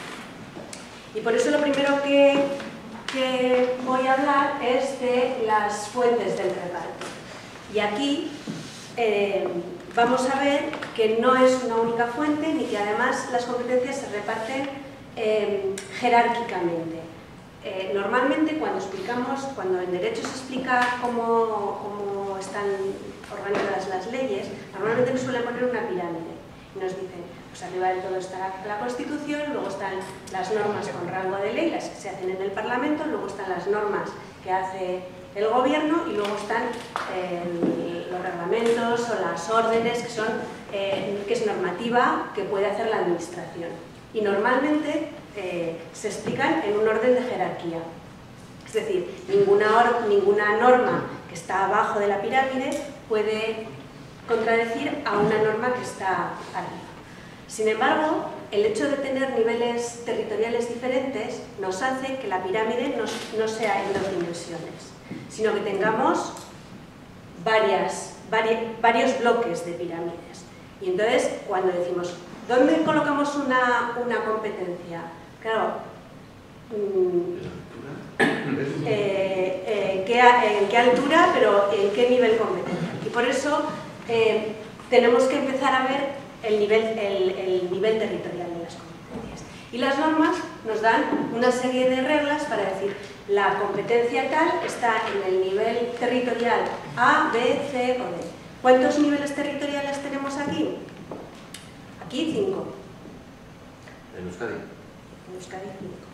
Y por eso lo primero que voy a hablar es de las fuentes del reparto. Y aquí vamos a ver que no es una única fuente, ni que además las competencias se reparten jerárquicamente. Normalmente cuando en derecho se explica cómo están organizadas las leyes, normalmente nos suelen poner una pirámide y nos dicen, pues arriba del todo está la Constitución, luego están las normas con rango de ley, las que se hacen en el Parlamento, luego están las normas que hace el Gobierno y luego están los reglamentos o las órdenes que es normativa que puede hacer la Administración. Y normalmente se explican en un orden de jerarquía. Es decir, ninguna norma que está abajo de la pirámide puede contradecir a una norma que está arriba. Sin embargo, el hecho de tener niveles territoriales diferentes nos hace que la pirámide no sea en 2 dimensiones, sino que tengamos varios bloques de pirámides. Y entonces, cuando decimos, ¿dónde colocamos una competencia? Claro, ¿en qué altura, pero en qué nivel competencia? Y por eso tenemos que empezar a ver el nivel territorial de las competencias. Y las normas nos dan una serie de reglas para decir, la competencia tal está en el nivel territorial A, B, C o D. ¿Cuántos niveles territoriales tenemos aquí? Aquí 5. ¿En Euskadi? En Euskadi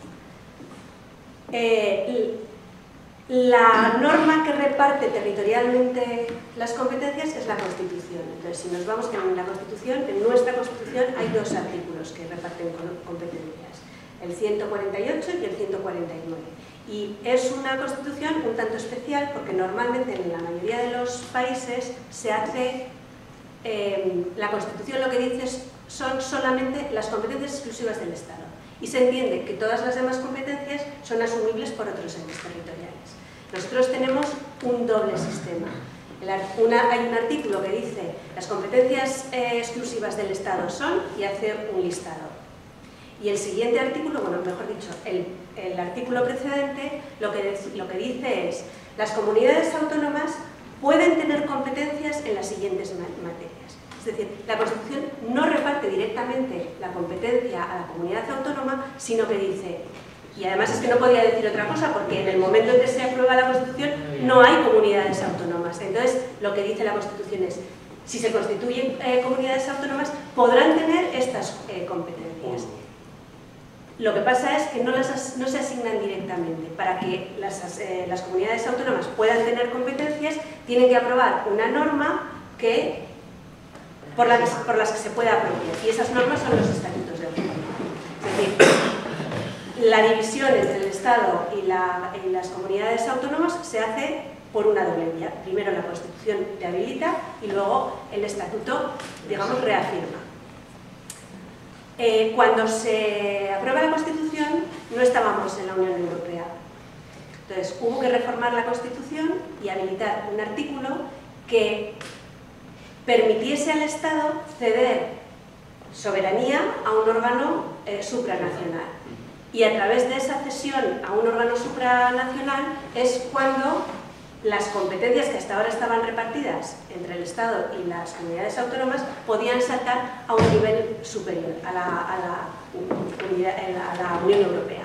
5. La norma que reparte territorialmente las competencias es la Constitución. Entonces, si nos vamos en la Constitución, en nuestra Constitución hay 2 artículos que reparten competencias, el 148 y el 149. Y es una Constitución un tanto especial porque normalmente en la mayoría de los países se hace, la Constitución lo que dice son solamente las competencias exclusivas del Estado. Y se entiende que todas las demás competencias son asumibles por otros entes territoriales. Nosotros tenemos un doble sistema. Hay un artículo que dice las competencias exclusivas del Estado son, y hace un listado. Y el siguiente artículo, bueno, mejor dicho, el artículo precedente, lo que dice es las comunidades autónomas pueden tener competencias en las siguientes materias. Es decir, la Constitución no reparte directamente la competencia a la comunidad autónoma, sino que dice Y además es que no podía decir otra cosa, porque en el momento en que se aprueba la Constitución no hay comunidades autónomas. Entonces, lo que dice la Constitución es, si se constituyen comunidades autónomas, podrán tener estas competencias. Lo que pasa es que no se asignan directamente. Para que las comunidades autónomas puedan tener competencias, tienen que aprobar una norma por las que se pueda apropiar. Y esas normas son los estatutos de autonomía. Es decir, la división entre el Estado y las comunidades autónomas se hace por una doble vía. Primero la Constitución te habilita y luego el Estatuto, digamos, reafirma. Cuando se aprueba la Constitución no estábamos en la Unión Europea. Entonces hubo que reformar la Constitución y habilitar un artículo que permitiese al Estado ceder soberanía a un órgano supranacional. Y a través de esa cesión a un órgano supranacional es cuando las competencias que hasta ahora estaban repartidas entre el Estado y las comunidades autónomas podían saltar a un nivel superior, a la Unión Europea.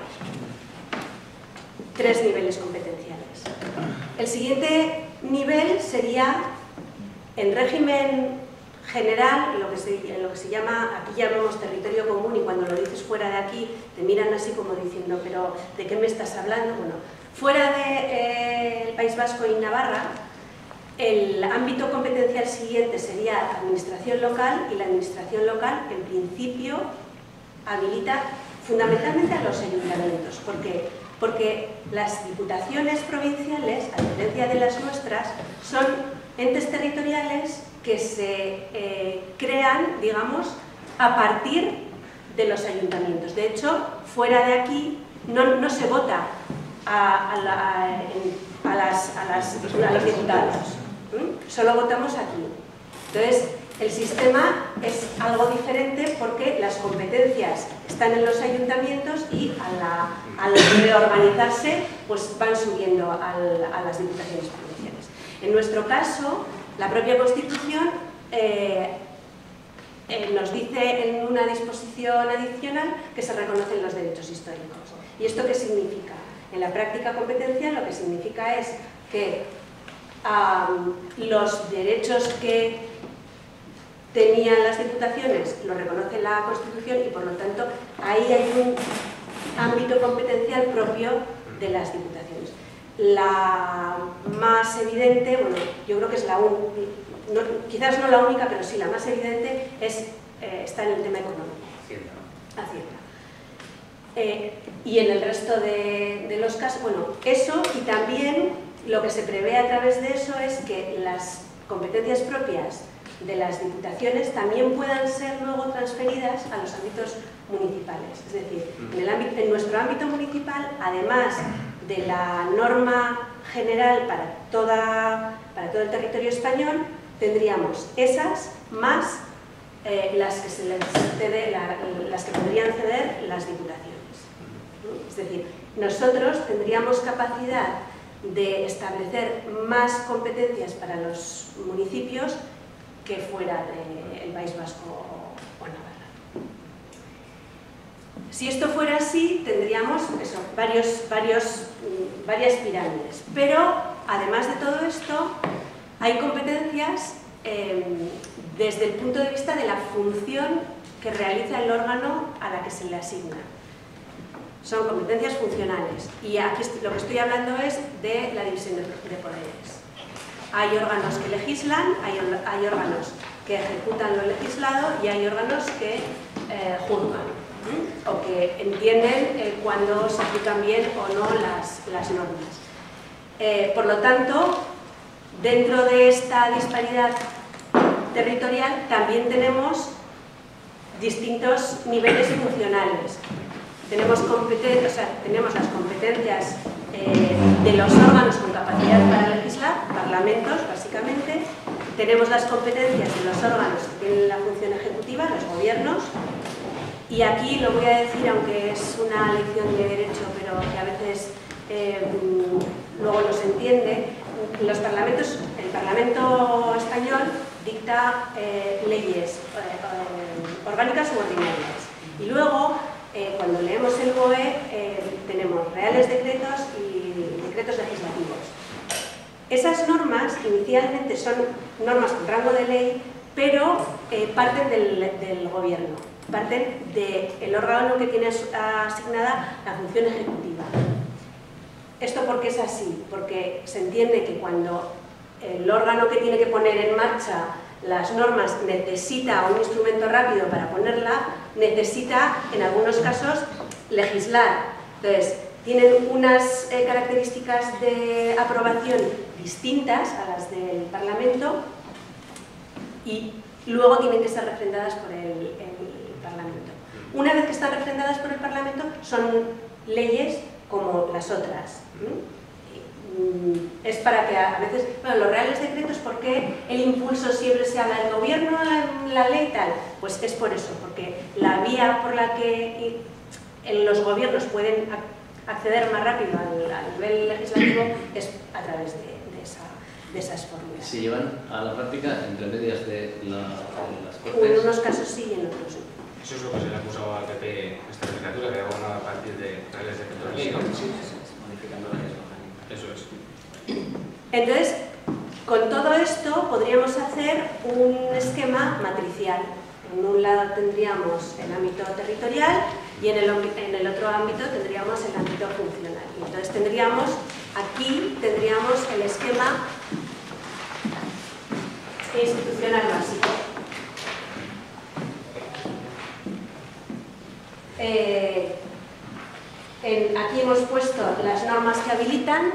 3 niveles competenciales. El siguiente nivel sería en régimen general, lo que se llama, aquí llamamos territorio común, y cuando lo dices fuera de aquí te miran así como diciendo, pero ¿de qué me estás hablando? Bueno, fuera del País Vasco y Navarra, el ámbito competencial siguiente sería administración local, y la administración local en principio habilita fundamentalmente a los ayuntamientos. ¿Por qué? Porque las diputaciones provinciales, a diferencia de las nuestras, son entes territoriales que se crean, digamos, a partir de los ayuntamientos. De hecho, fuera de aquí no se vota a los diputados, solo votamos aquí. Entonces, el sistema es algo diferente porque las competencias están en los ayuntamientos y al reorganizarse pues van subiendo a las diputaciones provinciales. En nuestro caso, la propia Constitución nos dice en una disposición adicional que se reconocen los derechos históricos. ¿Y esto qué significa? En la práctica competencial lo que significa es que los derechos que tenían las diputaciones lo reconoce la Constitución y por lo tanto ahí hay un ámbito competencial propio de las diputaciones. La más evidente, bueno, yo creo que es quizás no la única, pero sí la más evidente, está en el tema económico. Hacienda. Y en el resto de los casos, bueno, eso, y también lo que se prevé a través de eso es que las competencias propias de las diputaciones también puedan ser luego transferidas a los ámbitos municipales. Es decir, en nuestro ámbito municipal, además de la norma general para todo el territorio español, tendríamos esas más las que podrían ceder las diputaciones. Es decir, nosotros tendríamos capacidad de establecer más competencias para los municipios que fuera del País Vasco o Navarra. Si esto fuera así, tendríamos eso, varias pirámides. Pero, además de todo esto, hay competencias desde el punto de vista de la función que realiza el órgano a la que se le asigna. Son competencias funcionales. Y aquí lo que estoy hablando es de la división de poderes. Hay órganos que legislan, hay órganos que ejecutan lo legislado y hay órganos que juzgan o que entienden cuando se aplican bien o no las normas. Por lo tanto, dentro de esta disparidad territorial también tenemos distintos niveles funcionales. Tenemos las competencias de los órganos con capacidad para legislar, parlamentos básicamente. Tenemos las competencias de los órganos que tienen la función ejecutiva, los gobiernos. Y aquí lo voy a decir, aunque es una lección de derecho, pero que a veces luego no se entiende. El Parlamento español dicta leyes orgánicas u ordinarias. Y luego, cuando leemos el BOE, tenemos reales decretos y decretos legislativos. Esas normas inicialmente son normas con rango de ley, pero parten del gobierno, parten del órgano que tiene asignada la función ejecutiva. ¿Esto por qué es así? Porque se entiende que cuando el órgano que tiene que poner en marcha las normas necesita un instrumento rápido para ponerla, necesita, en algunos casos, legislar. Entonces, tienen unas características de aprobación distintas a las del Parlamento y luego tienen que ser refrendadas por el Parlamento. Una vez que están refrendadas por el Parlamento, son leyes como las otras. Es para que a veces, bueno, los reales decretos, ¿por qué el impulso siempre se habla del gobierno, la ley tal? Pues es por eso, porque la vía por la que los gobiernos pueden acceder más rápido al nivel legislativo es a través de esas fórmulas. ¿Se llevan a la práctica entre medias de las Cortes? En unos casos sí y en otros no. Eso es lo que se le ha acusado al PP esta legislatura, que ha gobernado a partir de reales decretos de ley, ¿no? Sí, modificando la ley. Eso es. Entonces, con todo esto podríamos hacer un esquema matricial. En un lado tendríamos el ámbito territorial y en el otro ámbito tendríamos el ámbito funcional. Y entonces aquí tendríamos el esquema institucional básico. Aquí hemos puesto las normas que habilitan,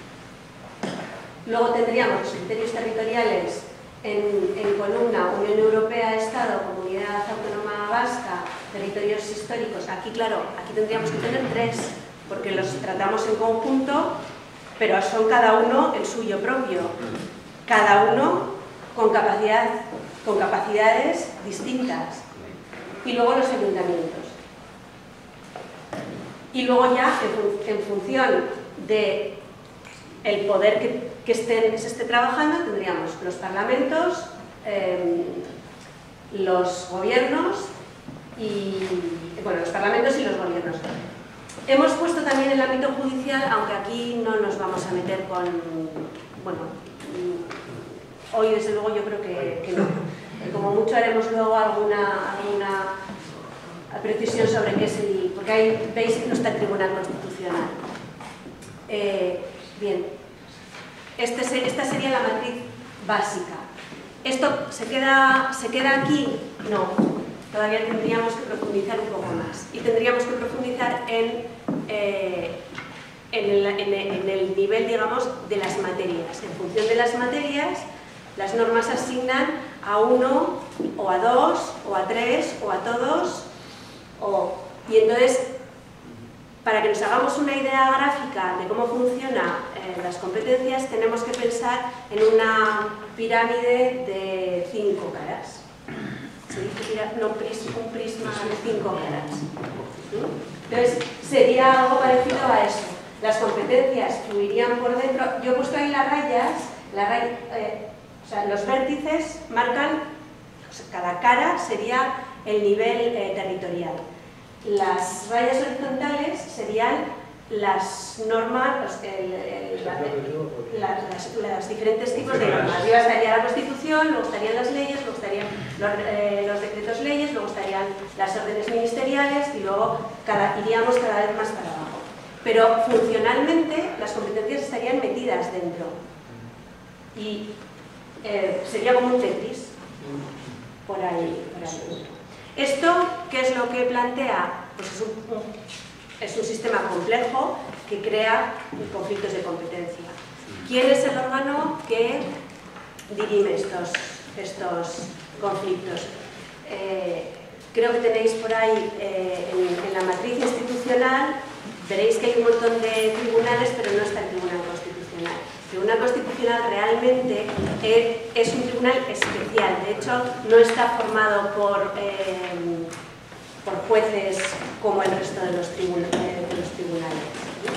luego tendríamos los criterios territoriales en columna Unión Europea, Estado, Comunidad Autónoma Vasca, territorios históricos. Aquí, claro, aquí tendríamos que tener 3, porque los tratamos en conjunto, pero son cada uno el suyo propio, cada uno con capacidades distintas. Y luego los ayuntamientos. Y luego ya, en función del poder que se esté trabajando, tendríamos los parlamentos, los gobiernos los parlamentos y los gobiernos. Hemos puesto también el ámbito judicial, aunque aquí no nos vamos a meter con... Bueno, hoy desde luego yo creo que no. Como mucho haremos luego alguna precisión sobre qué es porque ahí veis que no está el Tribunal Constitucional. Bien, esta sería la matriz básica. ¿Esto se queda aquí? No, todavía tendríamos que profundizar un poco más. Y tendríamos que profundizar en el nivel, digamos, de las materias. En función de las materias, las normas asignan a 1, o a 2, o a 3, o a todos, y entonces, para que nos hagamos una idea gráfica de cómo funcionan las competencias, tenemos que pensar en una pirámide de 5 caras. Se dice un prisma de 5 caras. Entonces, sería algo parecido a eso. Las competencias fluirían por dentro. Yo he puesto ahí las rayas, o sea, los vértices marcan, cada cara sería el nivel territorial. Las rayas horizontales serían las normas, los diferentes tipos de normas. Arriba estaría la Constitución, luego estarían las leyes, luego estarían los decretos leyes, luego estarían las órdenes ministeriales y luego iríamos cada vez más para abajo. Pero funcionalmente las competencias estarían metidas dentro y sería como un Tetris por ahí dentro. ¿Esto qué es lo que plantea? Pues es un sistema complejo que crea conflictos de competencia. ¿Quién es el órgano que dirime estos conflictos? Creo que tenéis por ahí en la matriz institucional, veréis que hay un montón de tribunales, pero no está el Tribunal Constitucional. El Tribunal Constitucional realmente es un tribunal especial, de hecho no está formado por jueces como el resto de los tribunales.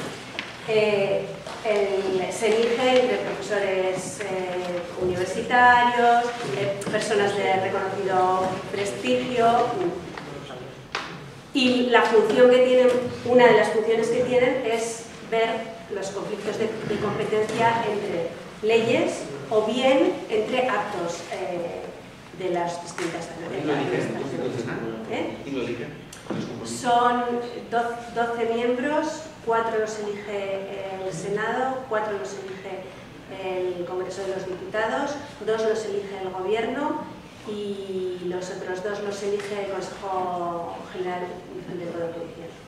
Se elige entre profesores universitarios, personas de reconocido prestigio, Y la función que tienen, una de las funciones que tienen es ver los conflictos de competencia entre leyes o bien entre actos de las distintas ¿Y lo eligen? Son 12 miembros, 4 los elige el Senado, 4 los elige el Congreso de los Diputados, 2 los elige el Gobierno y los otros 2 los elige el Consejo General del Poder Judicial.